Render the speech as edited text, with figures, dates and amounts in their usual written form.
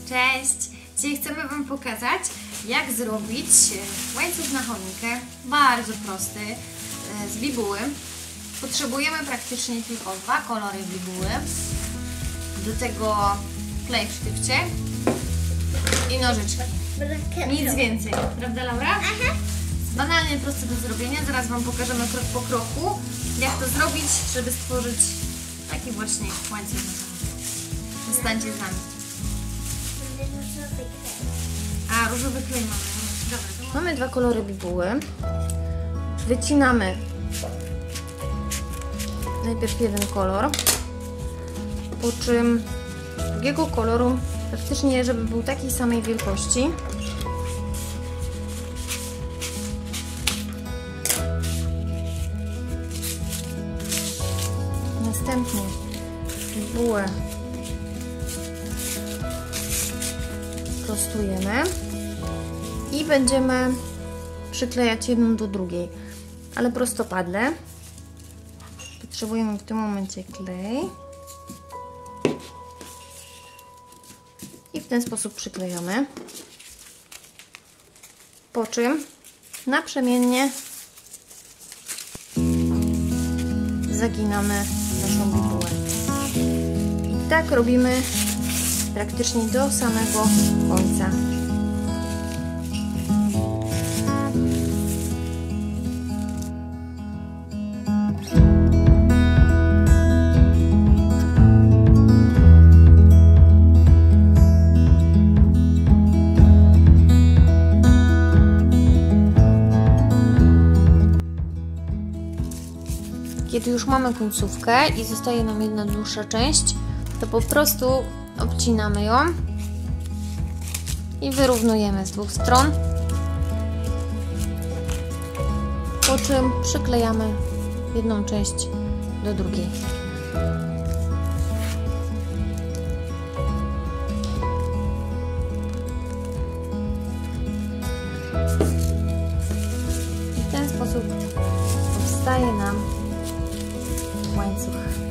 Cześć! Dzisiaj chcemy Wam pokazać, jak zrobić łańcuch na choinkę. Bardzo prosty, z bibuły. Potrzebujemy praktycznie tylko 2 kolory bibuły. Do tego klej w sztywcie i nożyczki. Nic więcej, prawda Laura? Aha. Banalnie proste do zrobienia. Zaraz Wam pokażemy krok po kroku, jak to zrobić, żeby stworzyć taki właśnie łańcuch na choinkę. Zostańcie z nami. A, różowy klej mamy. Dobra. Mamy 2 kolory bibuły. Wycinamy najpierw jeden kolor, po czym drugiego koloru, praktycznie żeby był takiej samej wielkości. Następnie bibułę prostujemy i będziemy przyklejać jedną do drugiej, ale prostopadle. Potrzebujemy w tym momencie klej i w ten sposób przyklejamy, po czym naprzemiennie zaginamy naszą bibułę. I tak robimy praktycznie do samego końca. Kiedy już mamy końcówkę i zostaje nam jedna dłuższa część, to po prostu obcinamy ją i wyrównujemy z 2 stron, po czym przyklejamy jedną część do drugiej. I w ten sposób powstaje nam łańcuch.